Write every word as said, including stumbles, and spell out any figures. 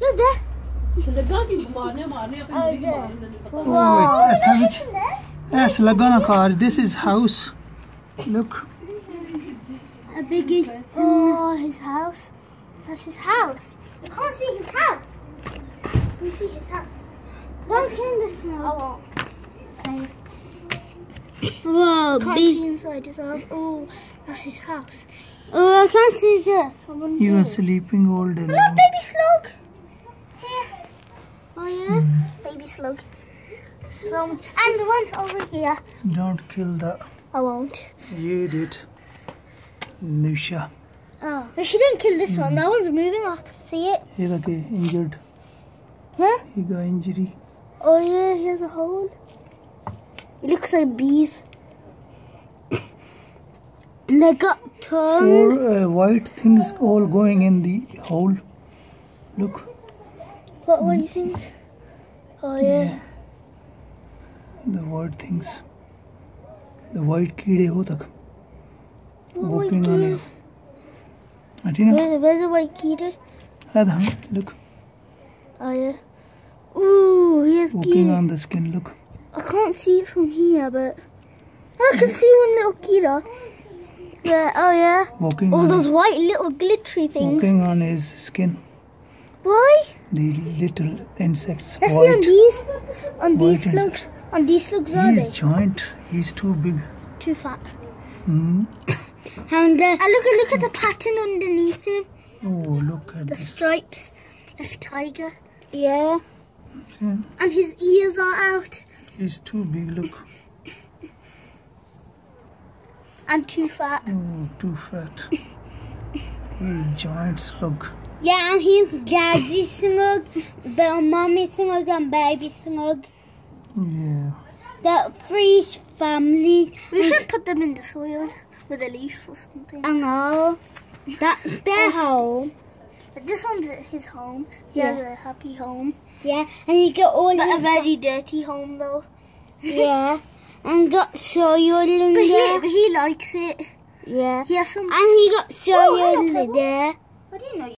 Look there. Oh, yes, Lagana car. This is house. Look. A big is oh his house. That's his house. I can't see his house. Can you see his house? Don't kill the snow. I won't. Okay. Whoa, can't big. See inside his house. Oh, that's his house. Oh, I can't see that. You are sleeping all day long. Look, baby slug. Here. Oh yeah, mm. Baby slug. So much. And the one over here. Don't kill that. I won't. You did. Nusha. Oh, but she didn't kill this mm. one. That one's moving. I can see it. He got injured. Huh? He got injury. Oh yeah, he has a hole. It looks like bees. And they got tongue. Four uh, white things all going in the hole. Look. What mm. white things? Oh yeah. yeah. The white things. The white kide ho tak. Walking on his. Where, where's the white kide? Look. Oh yeah. Ooh, he has walking kide. on the skin. Look. I can't see it from here, but I can see one little kida. Yeah, oh yeah. Walking All on those white little glittery things. Walking on his skin. Why? The little insects. Let's white, see on these. On these slugs. slugs. On these slugs are they? He's giant. He's too big. Too fat. Hmm. And uh, look at look at the pattern underneath him. Oh, look at the this. stripes. Like a tiger. Yeah. yeah. And his ears are out. He's too big. Look. And too fat. Oh, too fat. He's giant slug. Yeah, and he's daddy slug, mommy slug, and baby slug. Yeah. The three families. We should put them in the soil with a leaf or something. I know. That's their home. But this one's his home. He yeah. has a happy home. Yeah, and you get all. But a very dirty home though. Yeah. And got soil in but there. He, but he likes it. Yeah. He has some. And he got soil oh, in there. I didn't know.